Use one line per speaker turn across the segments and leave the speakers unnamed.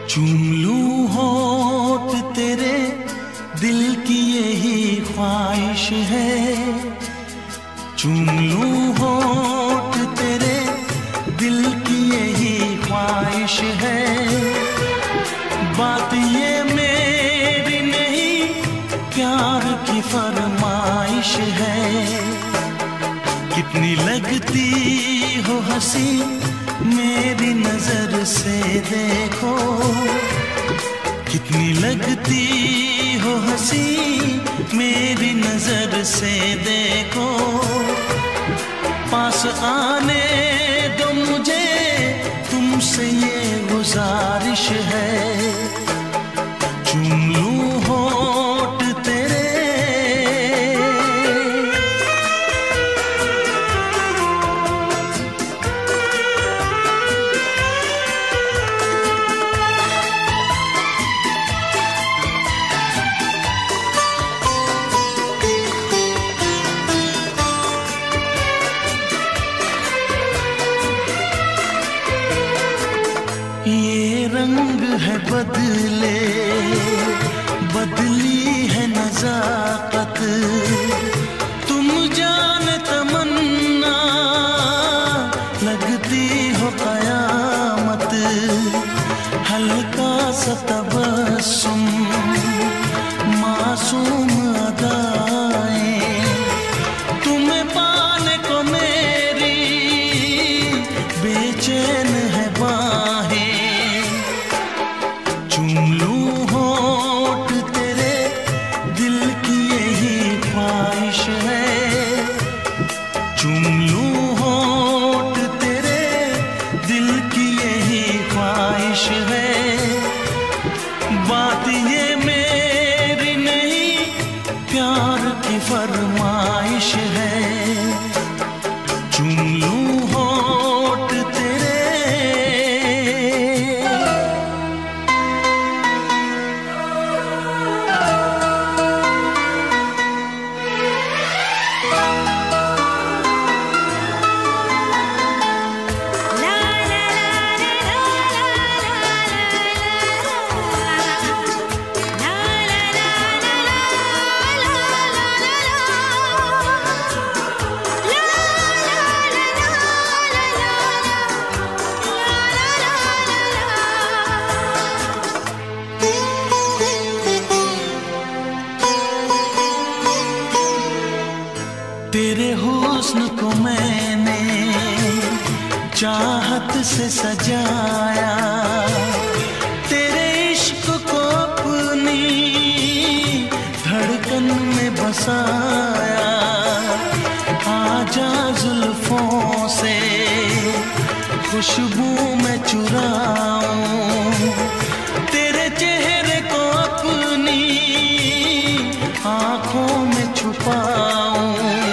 चूम लूं होठ तेरे, दिल की यही ख्वाहिश है। चूम लूं होठ तेरे, दिल की यही ख्वाहिश है। बात ये मेरी नहीं, प्यार की फरमाइश है। कितनी लगती हो हंसी, मेरी नजर से देखो। कितनी लगती हो हंसी, मेरी नजर से देखो। पास आने दो मुझे, तुमसे ये गुजारिश है। चूम लूं होठ तेरे। ये रंग है बदले, बदली है नजाकत। तुम जान तमन्ना, लगती हो कयामत। हल्का सा तबस्सुम, मासूम अदाएं। तुम्हें पाने को मेरी बेचैन है बाहें। चूम लूं होठ तेरे, दिल की यही ख्वाहिश है। चूम लूं होठ तेरे, दिल की यही ख्वाहिश है। बात ये मेरी नहीं, प्यार की फरमाइश है। चूम लूं होठ तेरे। तेरे हुस्न को मैंने चाहत से सजाया। तेरे इश्क को अपनी धड़कन में बसाया। आजा जुल्फों से खुशबू में चुराऊं, तेरे चेहरे को अपनी आंखों में छुपाऊं।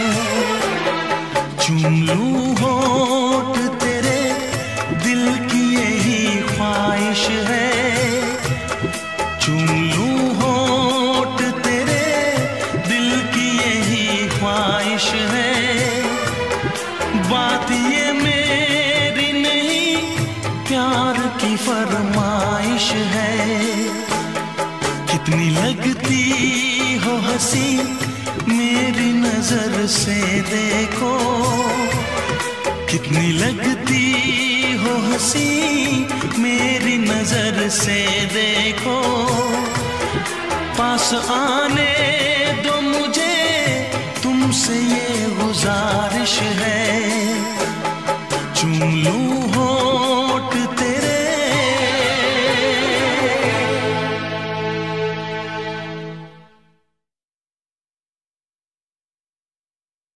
चूम लूं होठ तेरे, दिल की यही ख्वाहिश है। चूम लूं होठ तेरे, दिल की यही ख्वाहिश है। बात ये मेरी नहीं, प्यार की फरमाइश है। कितनी लगती हो हंसी, मेरी नजर से देखो। कितनी लगती हो हंसी, मेरी नजर से देखो। पास आने दो मुझे, तुमसे ये गुजारिश है।